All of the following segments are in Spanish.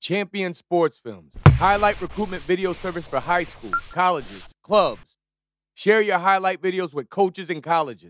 Champion Sports Films, highlight recruitment video service for high schools, colleges, clubs. Share your highlight videos with coaches and colleges.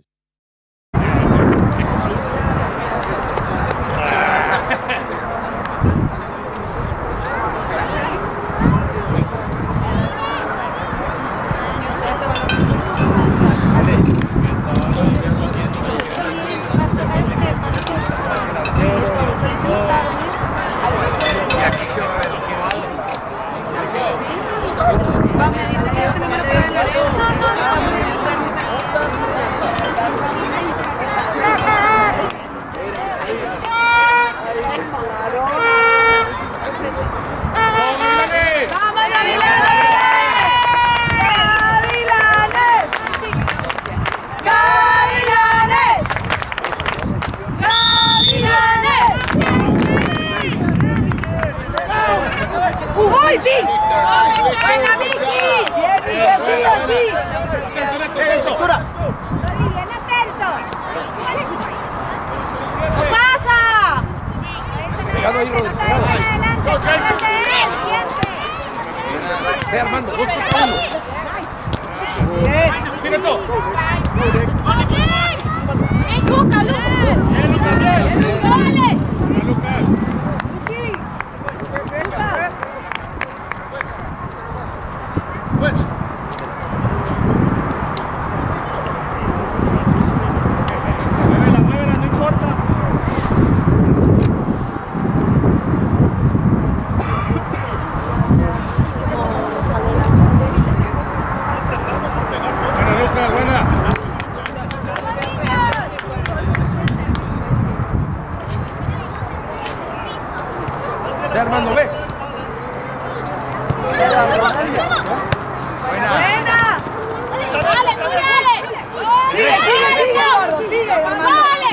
¡Uy, sí! ¡Buena, Vicky! ¡Sí! ¡Lectura! ¡Bien atento! ¡No pasa! Pegado ahí, Rodri, pegado. ¡Adelante! Ve Armando, 2 contra 1. ¡Bien! ¡Luca, ¡Dale! Armando, ve. Buena. Dale, dale. Sigue, Armando. Dale.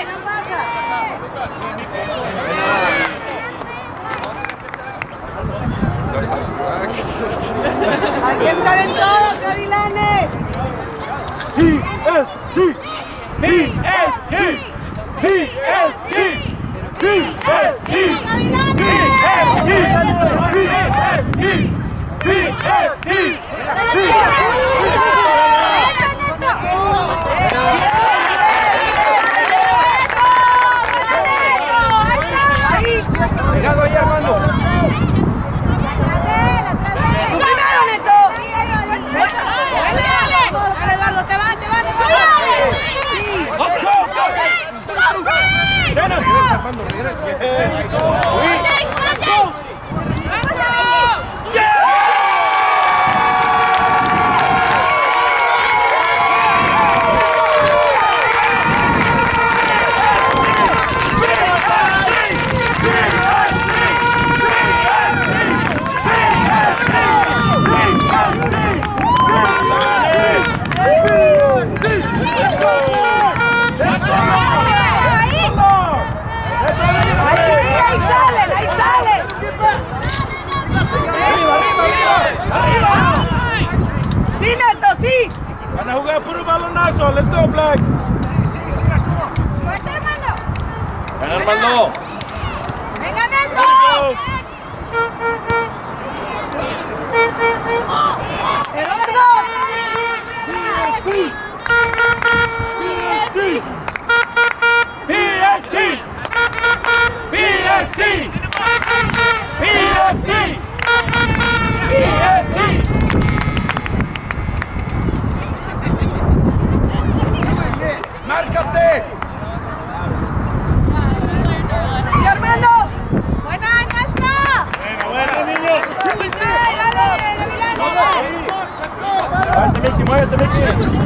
Aquí están todos, Gavilanes. Pegado ahí, Armando. Primero, Neto. Te va. Regresa, Armando, regresa. ¡Sí, Neto, sí! Van a jugar puro balonazo. Let's go, Black. ¡Fuerte, Armando! Ven, Armando. ¡Venga, Neto! ¡Eduardo! ¡Márcate! ¡Sí, Armando! ¡Buena, nuestra! Bueno, niño. ¡Dale, Muévete, Miki.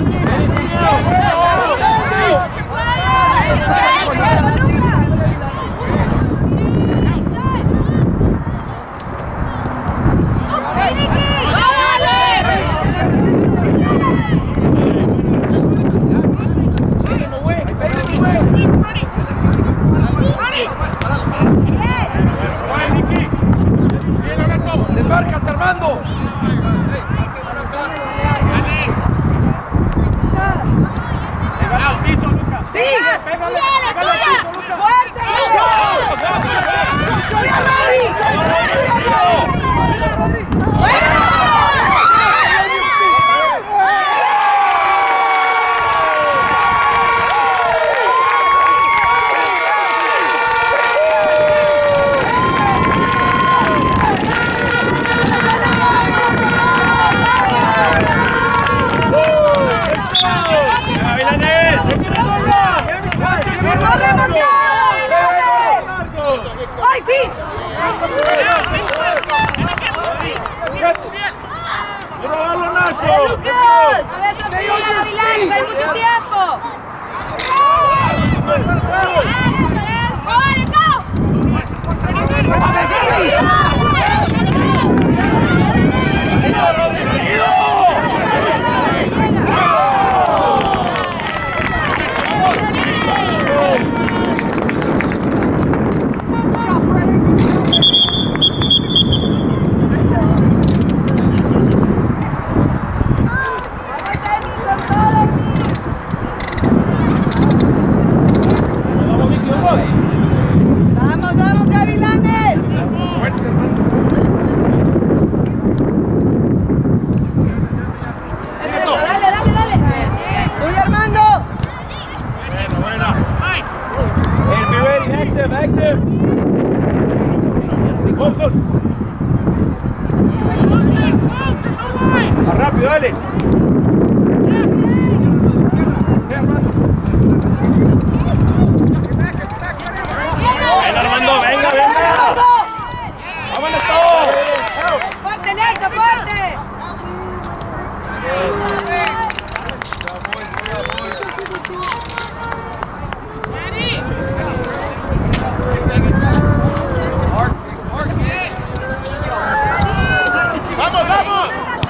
¡Desmárcate, Armando! ¡Fuerte! ¡Soy a Rodri! Gavilanes, hay mucho tiempo. Vamos, vamos, Gavilanes. Dale, dale, dale. Tuyo, Armando. Buena. Hey, be ready, active, active. Más rápido, dale. Ven, Armando, venga, venga. Vámonos todos. Fuerte, Neto, fuerte. Vamos, vamos.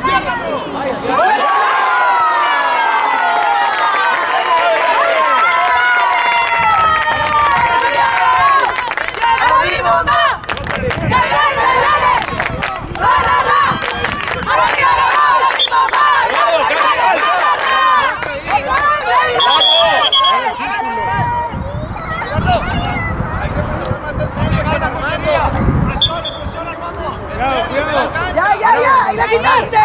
Ya, y la quitaste.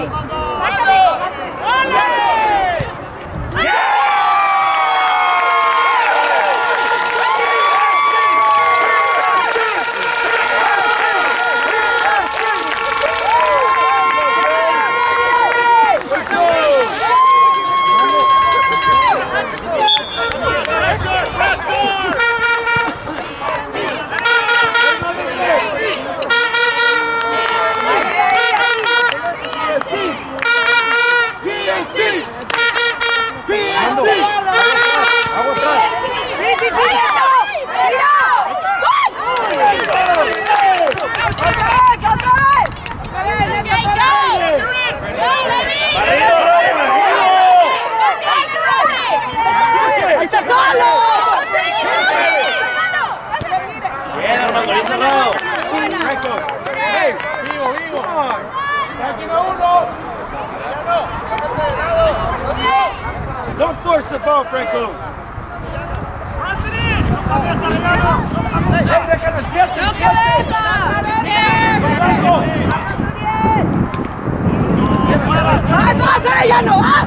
Don't force the ball, Franco. ¡Vas, ya no vas!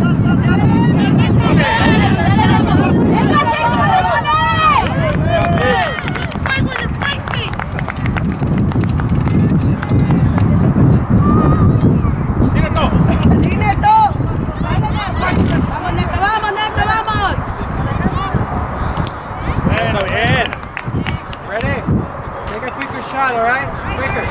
Shot, all right? Quicker.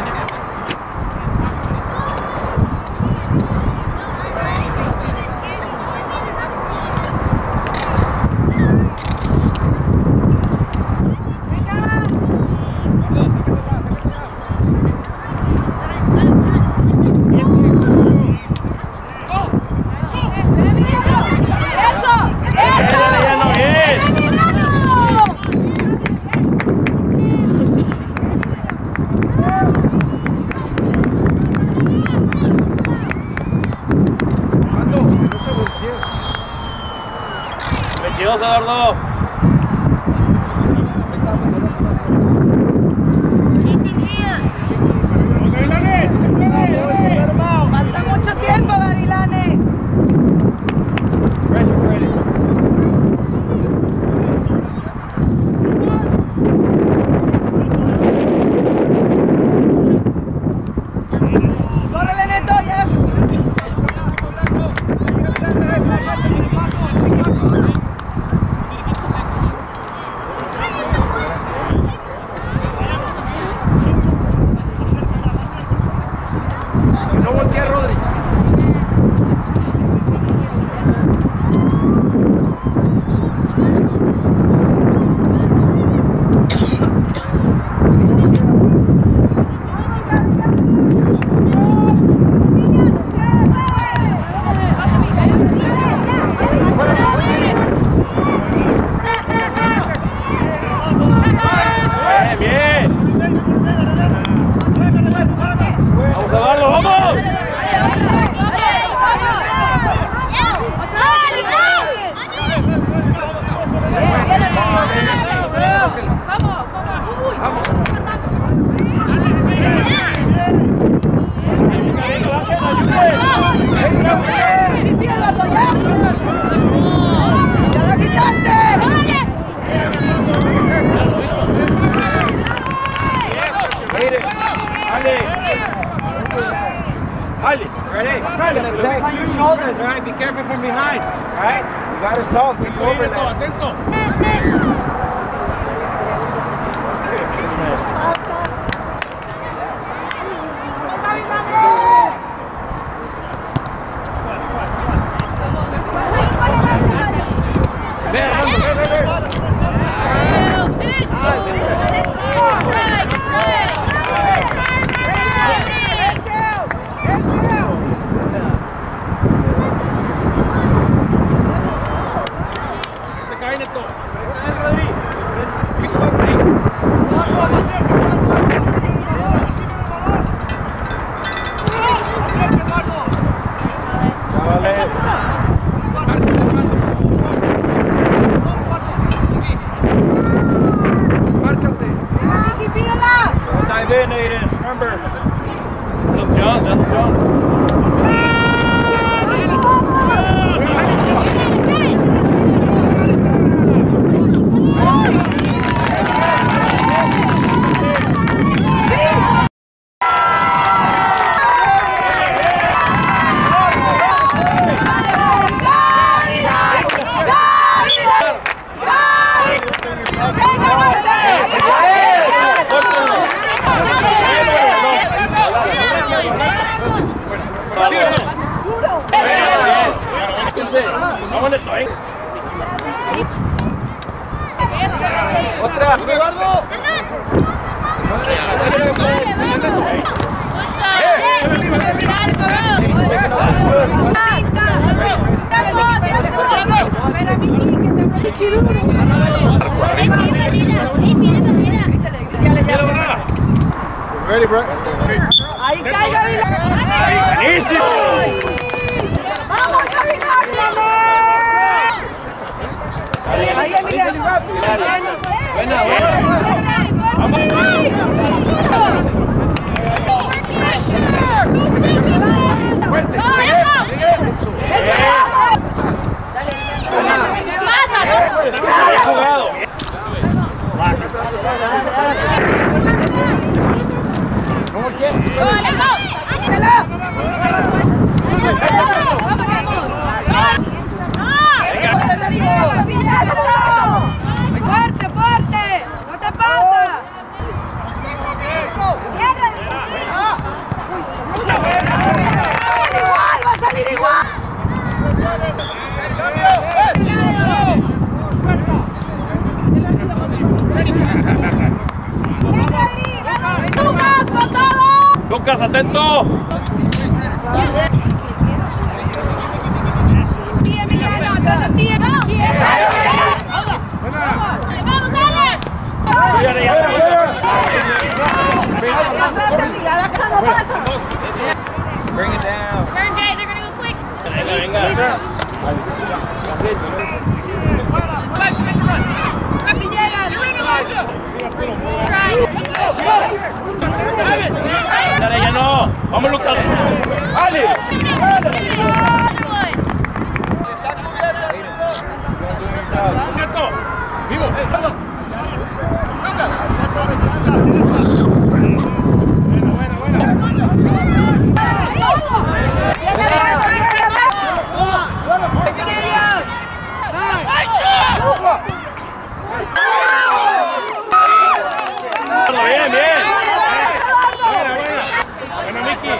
Eduardo. Falta mucho tiempo, Gavilanes. Córrele, Neto, ya. your shoulders, all right? Be careful from behind, all right? You got to talk. Big overlap. Ready, bro? Ahí cae Gavilán. Buenísimo. Vamos, Gavilán. Ahí, Emiliano. Buena, ¡Fuerte, fuerte! ¡No te pasa! ¡Va a salir igual! ¡Lucas, con todo! Lucas, atento. ¡Sí, Emiliano! ¡Atrás de ti! ¡Vamos, dale! Bring it down. Turn gate, they're gonna go quick. ¡Aquí llegan! Dale, ya no. Vamos, Lucas. Dale. Vivo. Bien, bien. Buena, Miki.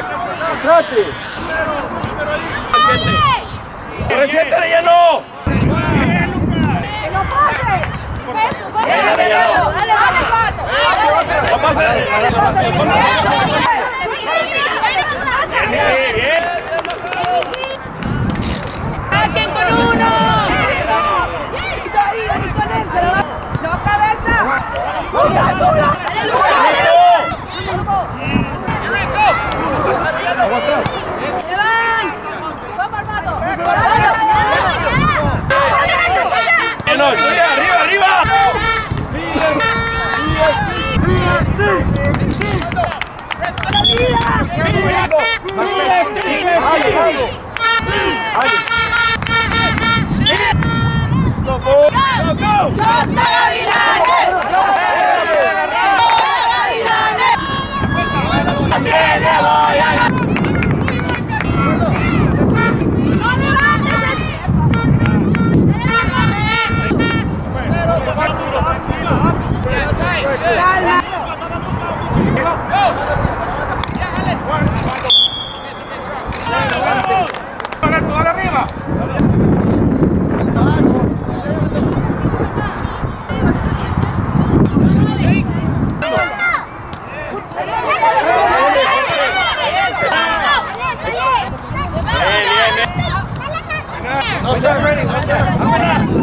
¡Reciente de lleno! ¡Que no pase! ¡Eso! ¡Dale, dale, cuatro! ¡No pase! Bien, bien. ¡Saquen con uno! Ahí con él, se lo va. ¡No, cabeza! ¡Lucas, Lucas! ¡Dale, Lucas! ¡Le van! ¡Vamos, Armado! ¡No, arriba, arriba!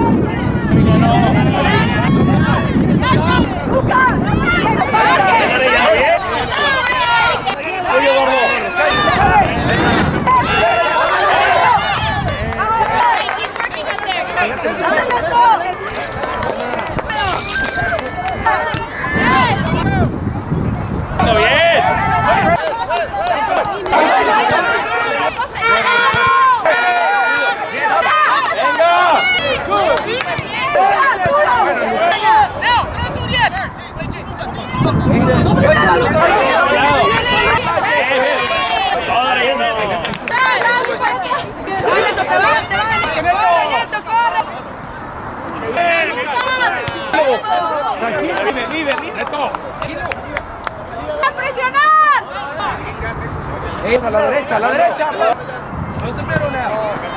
Es a la derecha, a la derecha. No se pierda nada.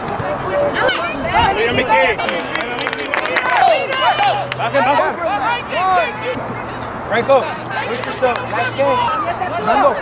Franco, push yourself. Last game. Mando.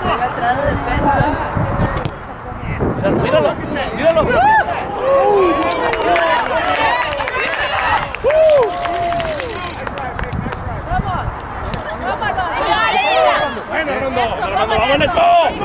atrás de defensa. Míralo, míralo. Bueno, Armando, vamos Neto.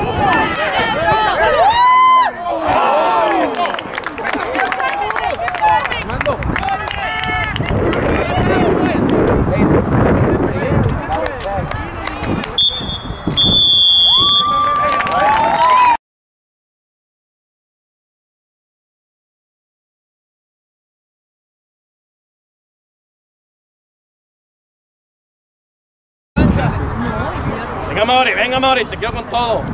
Venga Mauri, te quiero con todo.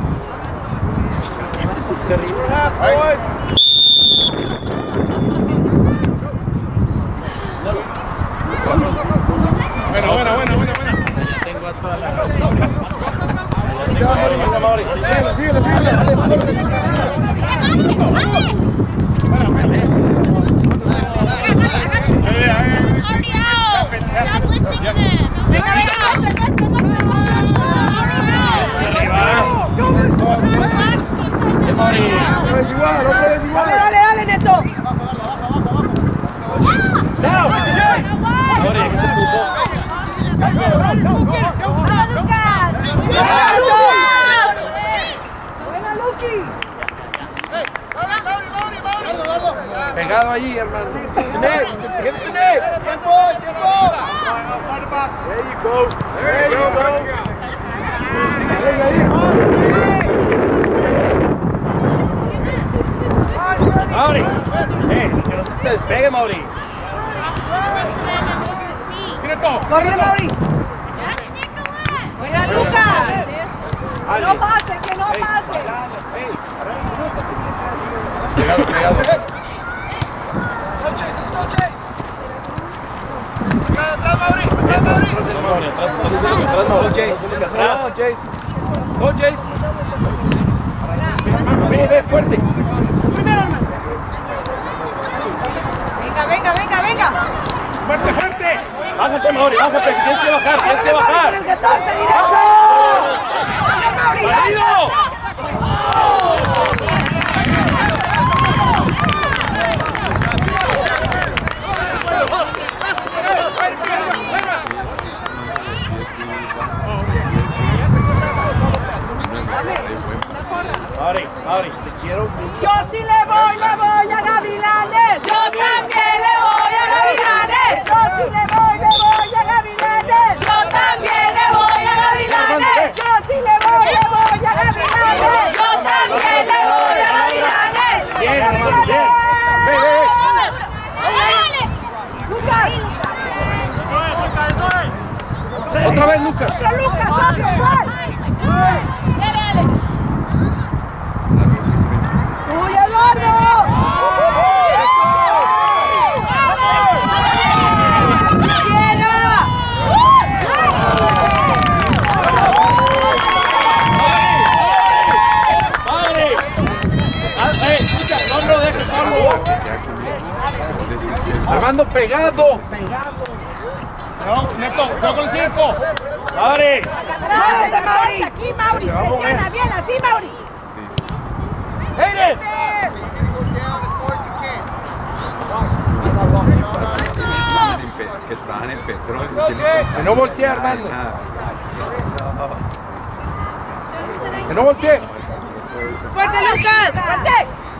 Buena. Tengo a toda la... Venga Mauri. Síguele. Otra vez igual. Dale, Neto. Buena, Luqui. Pegado allí, hermano. There you go. Mauri, que no se te despegue, Mauri. Corre, Mauri. Buena, Lucas. Que no pase. Pegado. Go, Jace. Ve, fuerte. Primero, hermano. Venga. Fuerte. Bájate, Mauri, tienes que bajar. El 14, directo. Mauri. Mauri, te quiero. Yo sí le voy a Gavilanes. Yo también le voy a Gavilanes. Yo sí le voy a Gavilanes. Yo también le voy a Gavilanes. Yo sí le voy a Gavilanes. Yo también le voy a Gavilanes. Bien, hermano, bien. Lucas. Otra vez, Lucas. ¡Uy, Eduardo! Armando, pegado. No, Neto, no con el circo. Mauri. Aquí, Mauri. Presiona bien, así, Mauri. Hayden. Que trabajan en petróleo. Que no voltee, Armando. Que no voltee. ¡Fuerte, Lucas! ¡Fuerte!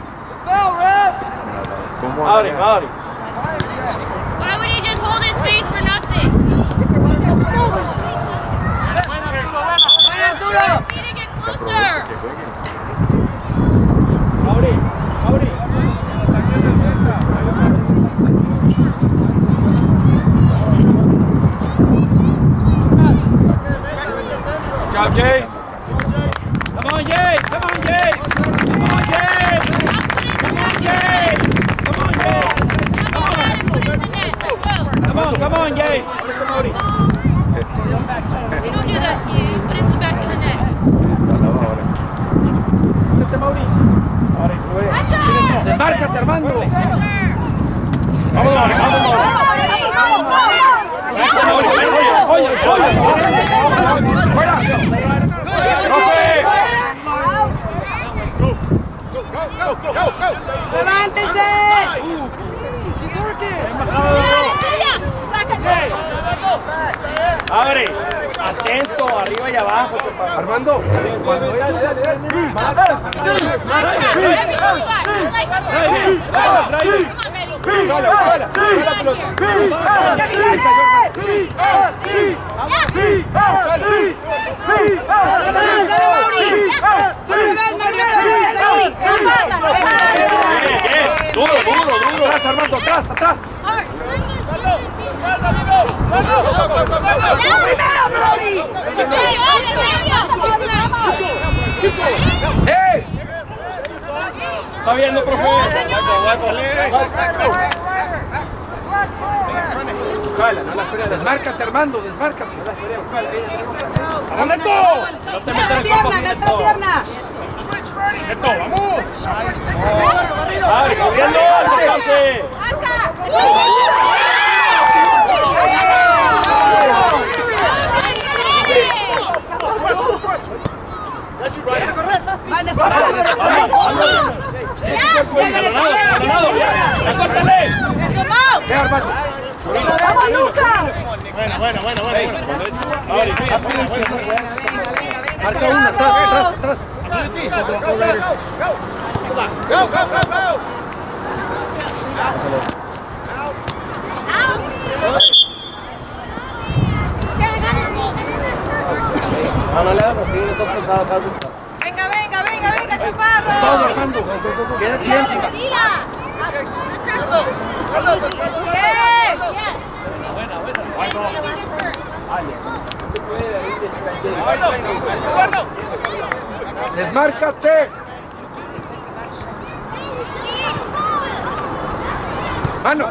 Mauri. Why would he just hold his face for nothing? Arturo! We need to get closer. Mauri. Job, Jace. Come on, Jace. Come on, Jace. You don't do that. You put it back in the net. Desmárcate, Armando. Vamos, Mauri. Oye. ¡Fuera! ¡Profe! Abre. Atento, arriba y abajo. Armando. Duro. Atrás, Armando, atrás. ¡Hey! ¿Está viendo, profe? Desmárcate, Armando, desmárcate. ¡Armando! No te metas en campo, pierna. ¡Neto, vamos! ¡Ay, corriendo! ¡Entonces! Marca una, atrás. Venga, Chaparro. Todo, Armando. Queda tiempo. Desmárcate. Mano.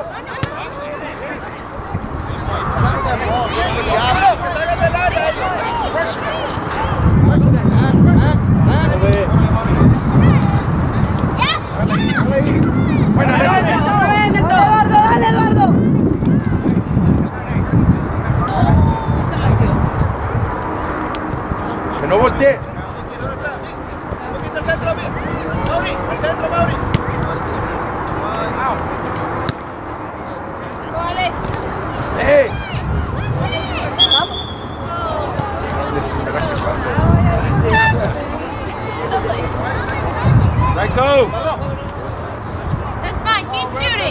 Dale, Eduardo. Que no voltee. ¡Hey! Right, go! That's fine. Keep shooting.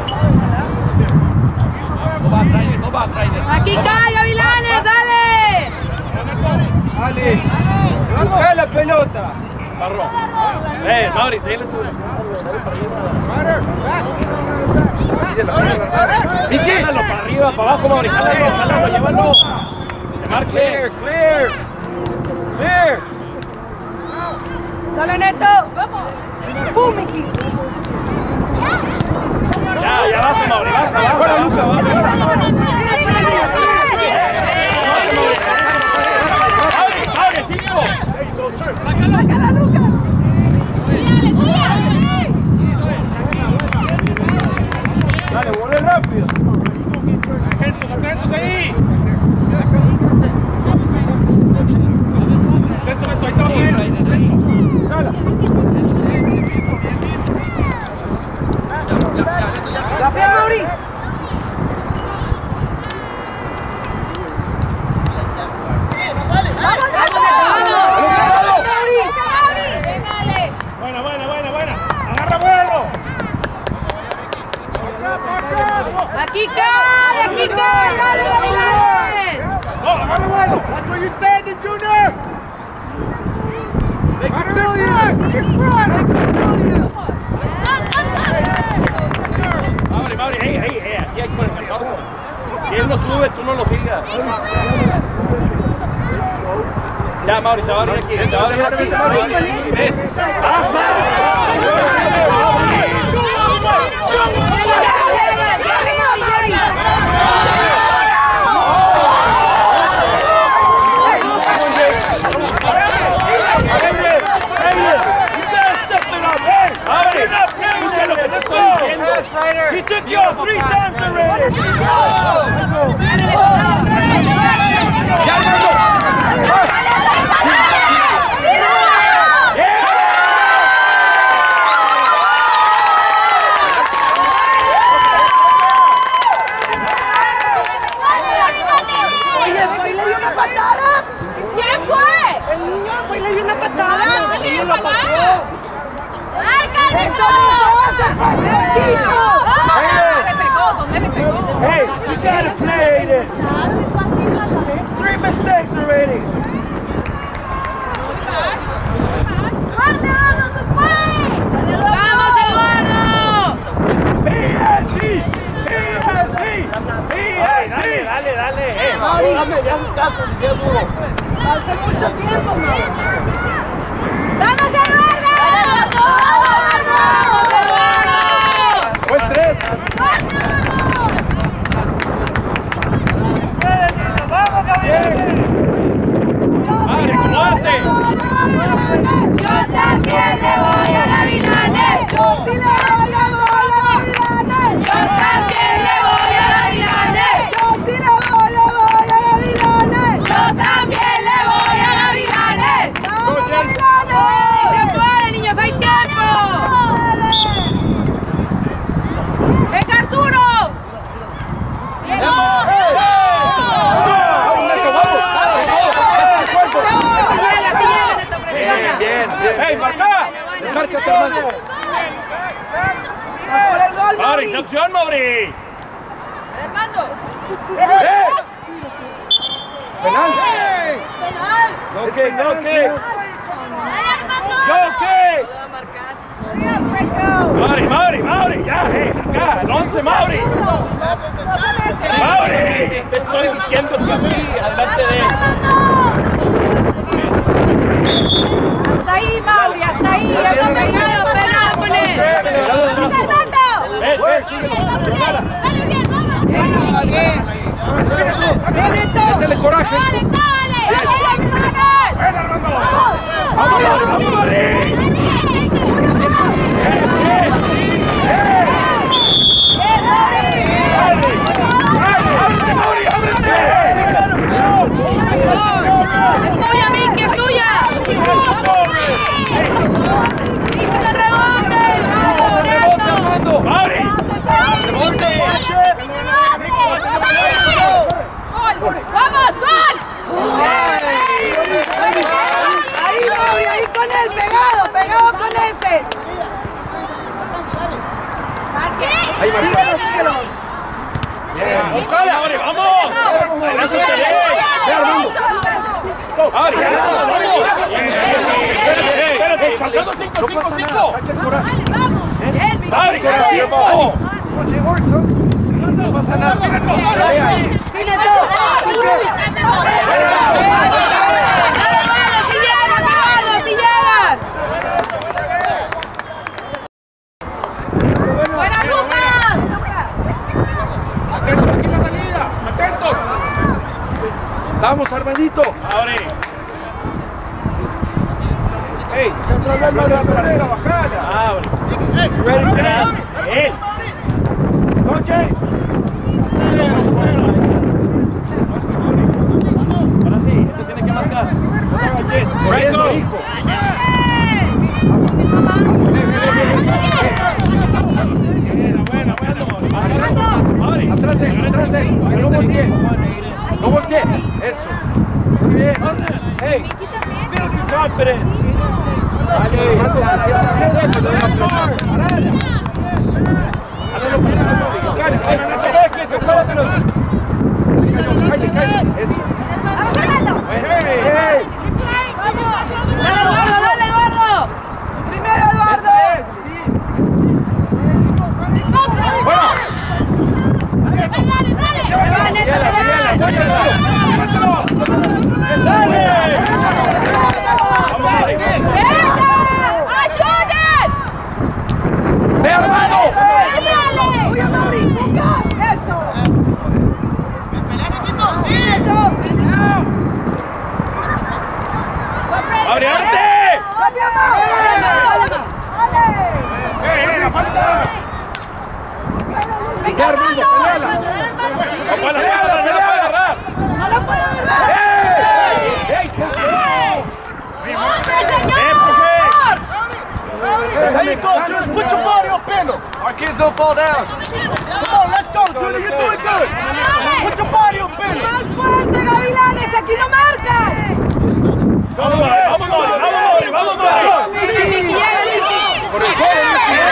No back, Rainer. Aquí cae, Gavilanes, dale. ¡Ale! ¡Busca la pelota! Mauri, seguile tú. ¡Miki! Jálalo para arriba, para abajo, Mauri. Jálalo, llévalo. Te marque. Clear. Dale, Neto. ¡Pum, Miki! Ya baja, Mauri. Baja, Luca. Mauri, 5. ¡Sácala, Lucas! Dale, vuelve rápido. Atentos ahí. Atento, ahí está bien. ¡La pierna, Mauri! Agarra vuelo. ¡Aquí cae! ¡Dale, Gavilanes! No, agarra vuelo. That's where you're standing, Junior. They can feel you. Mauri, hey, aquí hay por el cartón. Si él no sube, tú no lo sigas. Ya, Mauri, se va a venir aquí. ¿Ves? He took you off 3 times already! dale, dame, ya haces caso, ya es duro. Hace mucho tiempo, Mauri. ¡Vamos, Eduardo! ¡Vamos, Eduardo! Fue el 3. ¡Vamos, Gabriel! ¡Vale, combate! Yo también le voy a Gavilanes. Yo sí le voy a Gavilanes. Yo también le voy a Gavilanes. Yo sí le voy a Gavilanes. Yo también le voy a Gavilanes. ¡Vamos, Gavilanes! ¡Sí se puede, niños! ¡Hay tiempo! ¡Venga, Arturo! Bien. ¡Ey, marca! Márcate, hermano. ¡Por el gol, ¡Mauri, Mauri! esa opción, Mauri! ¡El mando! Penal. ¡Penal! No, que. Mauri, ya, acá, el 11, Mauri. Mauri, te estoy diciendo que aquí, adelante de él. Hasta ahí, Mauri, hasta ahí. Pegado con él. Ven, síguelo. Métele coraje. ¡Vamos, Mauri! ¡Es tuya, Miki, es tuya! ¡Listo el rebote! ¡Vamos, ¡Mauri! ¡Vamos, gol! Ahí, Mauri, ahí con él, pegado con ese. Ahí, marca. Síguelo. ¡Mauri, vamos! ¡Adelante, ¡Mauri, vamos! ¡Espérate! ¡Saltando 5! Saca el coraje. ¡Mauri, con el 5! No pasa nada. ¡Sí, Neto! ¡Si llegas! ¡Buena, Lucas! ¡Atentos, aquí la salida! ¡Atentos! Vamos, Armandito. ¡Mauri! ¡Ey! ¡Atrás del mano trasera, bajala! ¡Mauri! ¡Atrás! ¡Él! ¡Noche! Ahora sí, este tiene que marcar. Corriendo, hijo. Mauri. Atrás de él. Que no voltee. No voltee. Eso. Muy bien. ¡Ey! ¡Build your confidence! Armando, que sienta bien. Cállate. Eso. ¡Ey! ¡Dale, Eduardo! ¡Primero, Eduardo! ¡Ve, hermano! ¡Oye, Mauri! ¡Eso! ¡Mauri, adelante! ¡La falta! Ya, Armando, peleala. ¡No puede agarrar! ¡No la puedo agarrar! ¡Ey! ¡Hombre, señor! There you go, Jules. Put your body on Pendo. Our kids don't fall down. Come on, let's go, Julie. You're doing good. Put your body on Pendo. ¡Más fuerte, Gavilanes! ¡Aquí no marcan! ¡Vamos, Mauri! ¡Vamos, Mauri! ¡Miki, llega, Miki! Por el gol,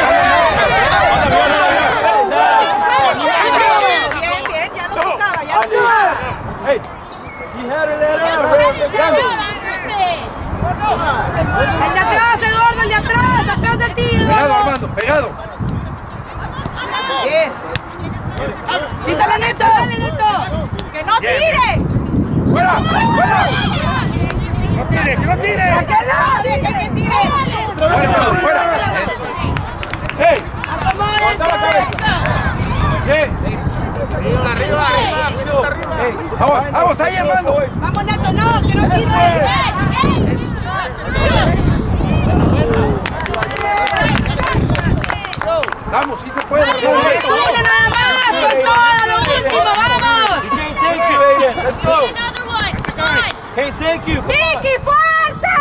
Bien, ya no tocaba, ya no tocaba. Hey, he had it there. ¡El de atrás, Eduardo, el de atrás! ¡Atrás de ti, Pegado, Eduardo! Armando, pegado. Bien. ¡Quítala, Neto! ¡Dale, Neto! ¡Que no tire! ¡Fuera! ¡Fuera! ¡No tire! ¡Que no tire! ¡A qué lado! ¡Que tire! Fuera, fuera. Eso. ¡Ey! ¡Acomódense! ¡Levanta la cabeza! ¿Qué? Arriba. Vamos, vamos ahí, hermano. ¡Vamos, Nato! ¡No! ¡Que no tire! Vamos, sí se puede. ¡Uno nada más! ¡Con todo lo último! ¡Vamos! Let's go. Another one. Come on. ¡Vicky, fuerte!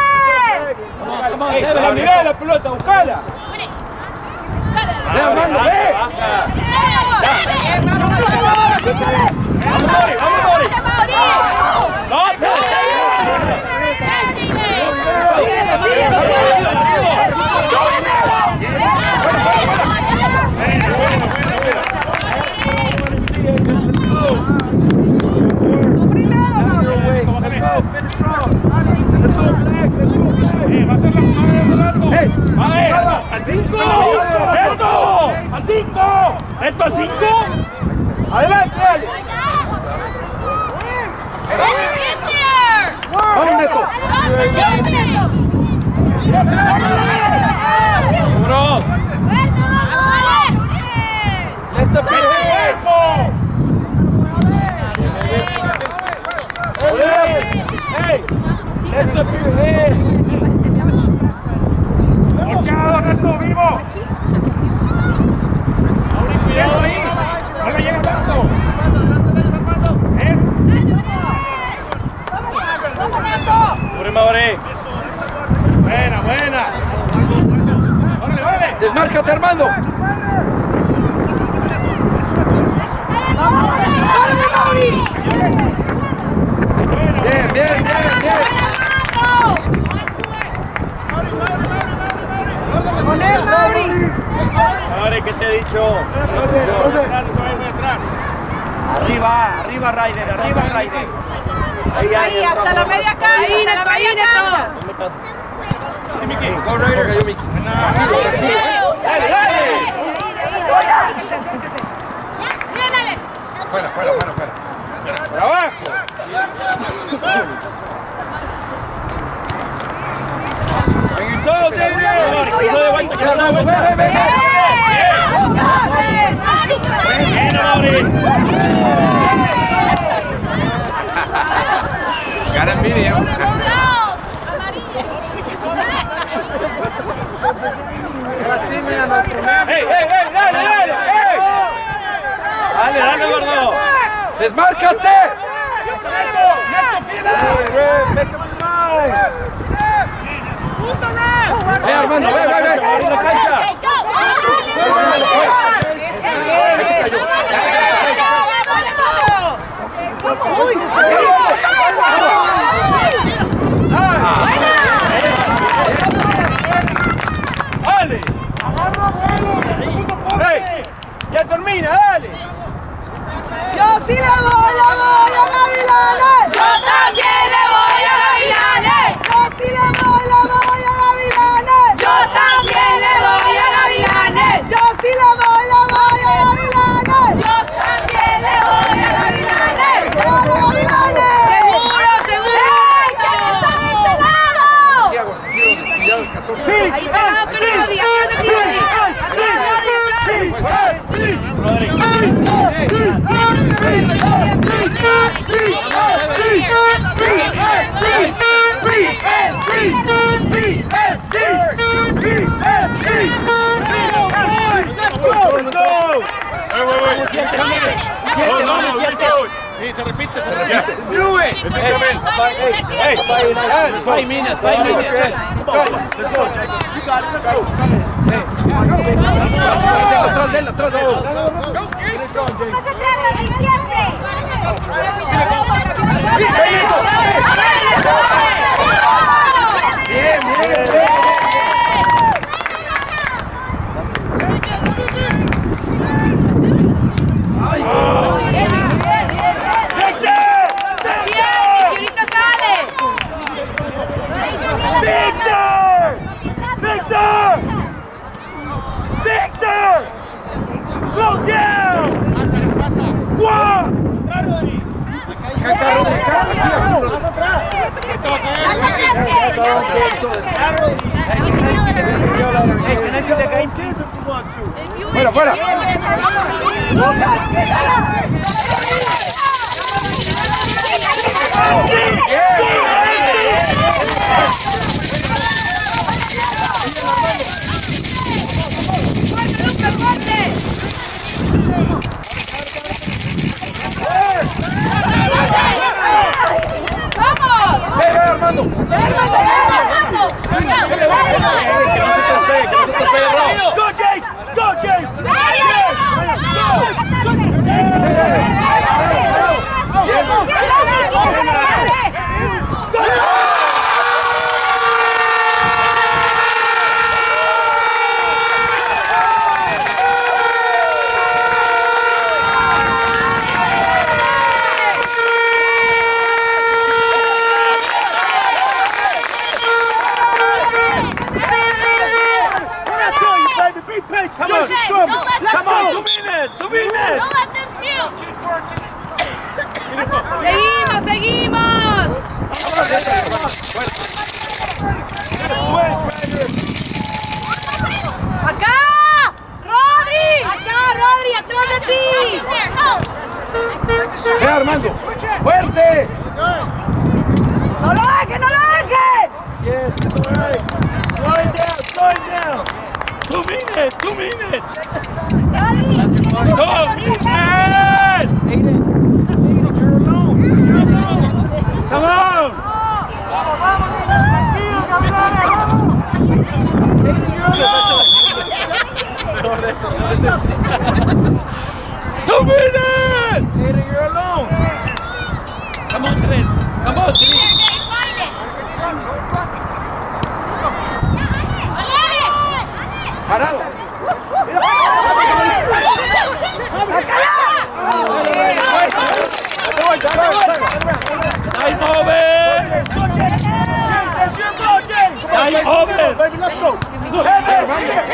Mirá la pelota, buscala. Win it. Ve, Armando, ve. Vamos, Mori, vamos, Mori. ¡No! Va a ser la jugada de ¡al 5! ¡Esto! ¡Al 5! ¡Esto al 5! ¡Adelante, dale! Get there. Vamos, Neto. ¡Vámonos! ¡Esto es cuerpo! ¡Ey! ¡Esto es ¡Bloqueado, Reto, vivo! ¡Ahora cuidado ahí! ¡No le llega tanto! ¡Buena, buena! ¡Órale, órale! Desmárcate, Armando. Bien, bien, bien, bien. ¡Con él, Mauri! Ahora, ¿qué te he dicho? Arriba, arriba, Ryder, arriba, Ryder. Ahí, hasta la media cancha. Ahí, Neto, ahí, Neto. Go, Ryder. Cayó Miki. Tranquilo, tranquilo. ¡Dale, dale! Fuera, fuera, fuera, fuera. ¡Para abajo! ¡En el todo, David! ¡No de vuelta, que no de vuelta! Ve, ve, ve. ¡Bien, Mauri! Got a video. ¡Ey, ey, ey! ¡Dale, dale! ¡Ey! ¡Dale, dale, gordo! ¡Desmárcate! ¡Neto, Neto! Ve, Armando, ve, ve, ve. ¡Abrir la cancha! ¡Dale! ¡Ey! ¡Ya termina, dale! Yo sí le voy a Gavilanes. Yo también le voy a Gavilanes. Yo sí le voy a Gavilanes. Yo también le voy a Gavilanes. Yo sí le voy a Gavilanes. Yo también le voy a Gavilanes. Gavilanes. Seguro, seguro. ¿Quién está de este lado? Aquí hago sentido descuidado, 14. Ahí pegado con el rodillo. Sí, se repite, se repite. Do it! Hey, 5 minutes, 5 minutes. Let's go, Jacob. You got it, let's go. Atrás de él, atrás de él. ¡Más atrás, resistente! Bien, bien, bien. Así es, Miki, ahorita sale. ¡Victor! ¡Victor! ¡Victor! ¡Slow down! ¡One! Hey, can I see the game kids if you want to? Fuera, fuera. Armando! Go, Jace! Go, Jace! Come on, come on, 2 minutes, 2 minutes. Don't let them shoot. Seguimos, seguimos. Acá, Rodri. Acá, Rodri, atrás de ti. Ve, Armando. Fuerte. No lo dejes, no lo dejes. Yes, all right. Slow it down, slow it down. 2 minutes, 2 minutes. 2 minutes. Aiden, you're alone. You're alone. Come on. Vamos, vamos, tranquilo, campeones, vamos. Aiden, you're alone. 2 minutes. Aiden, you're alone. Come on, Tres. Come on, Tres. Parado. Nice open. Nice open. Baby, let's go. Look at that.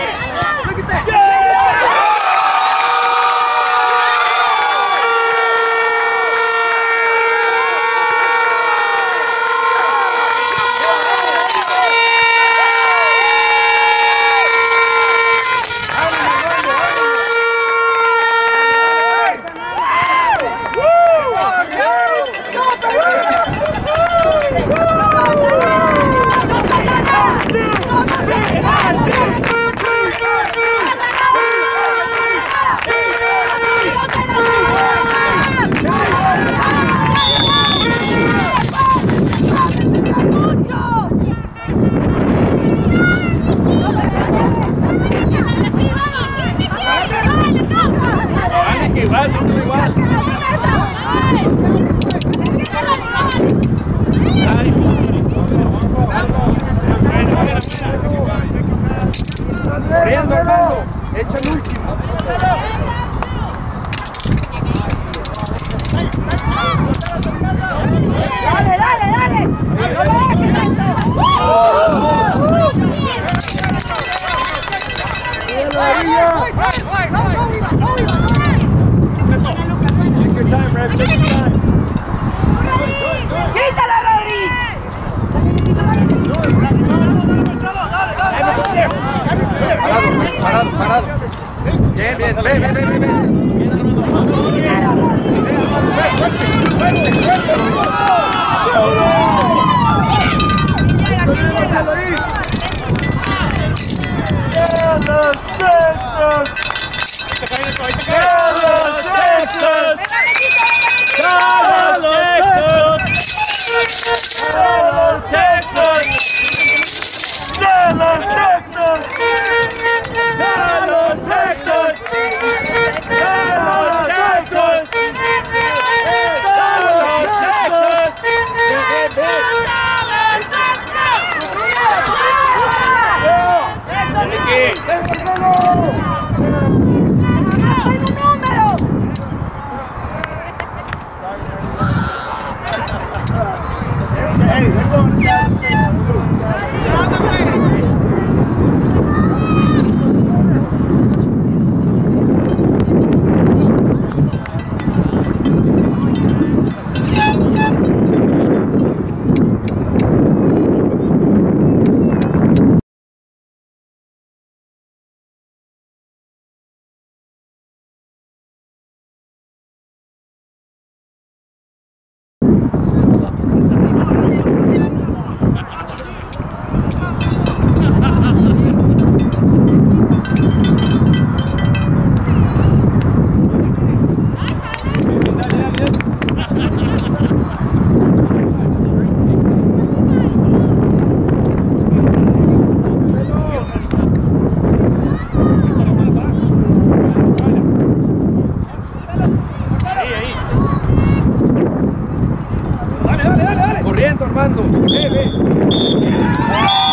Echa el último. Dale, dale, dale. No lo dejes, Take your time, Rev. Take your time. ¡Quítala, Rodri! Parado, parado. Bien, bien, ve. Texas! Corriendo, Armando. Ve.